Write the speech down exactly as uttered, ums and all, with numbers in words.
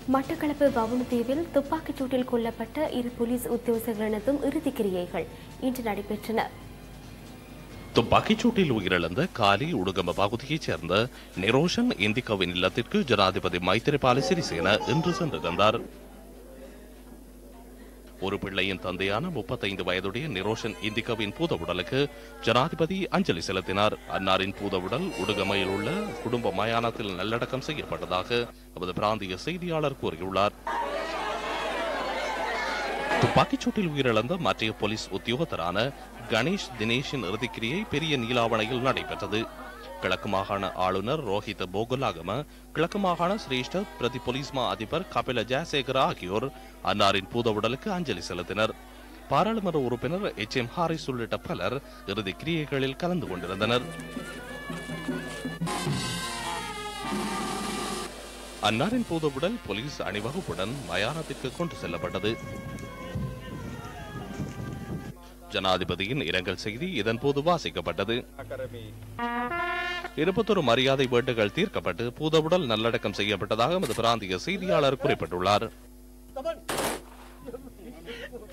மட்டக்களப்பு வவுணதீவில் துப்பாக்கிச் சூட்டில் கொல்லப்பட்ட இரு போலீஸ் உத்தியோகஸ்தர்களினதும் இறுதிக்கிரியைகள் இன்று நடைபெற்றன. துப்பாக்கிச் சூட்டில் உயிரிழந்த காலி உடுகம பகுதியைச் சேர்ந்த நிரோஷன் இந்திகாவின் இல்லத்திற்கு ஜனாதிபதி மைத்திரிபால சிறிசேன இன்று சென்றிருந்தார். ஒரு பிள்ளையின் தந்தையான முப்பத்தைந்து வயதுடைய நிரோஷன் இந்திகாவின் பூத உடலுக்கு ஜனாதிபதி அஞ்சலி செலுத்தினார். அன்னாரின் பூத உடல் உடுகமையில் உள்ள குடும்ப மயானத்தில் நல்லடக்கம் செய்யப்பட்டதாக நமது பிராந்திய செய்தியாளர் கூறியுள்ளார். துப்பாக்கிச் சூட்டில் உயிரிழந்த மற்ற போலீஸ் உத்தியோகத்தரான கணேஷ் தினேஷின் இறுதிக்கிரியை பெரிய நீலாவணையில் நடைபெற்றது. கிழக்கு மாகாண ஆளுநர் ரோஹித் போகுலாகம, கிழக்கு மாகாண சிரேஷ்ட பிரதி போலீஸ்மா அதிபர் கபில ஜெயசேகர ஆகியோர் அன்னாரின் பூத உடலுக்கு அஞ்சலி செலுத்தினர். பாராளுமன்ற உறுப்பினர் எச் எம் ஹாரிஸ் உள்ளிட்ட பலர் இறுதி கிரியைகளில் கலந்து கொண்டிருந்தனர். அன்னாரின் பூத உடல் போலீஸ் அணிவகுப்புடன் மயானத்திற்கு கொண்டு செல்லப்பட்டது. ஜனாதிபதியின் இரங்கல் செய்தி இதன்போது வாசிக்கப்பட்டது. இருபத்தொரு மரியாதை வேண்டுகள் தீர்க்கப்பட்டு பூதவுடல் நல்லடக்கம் செய்யப்பட்டதாக எமது பிராந்திய செய்தியாளர் குறிப்பிட்டுள்ளார்.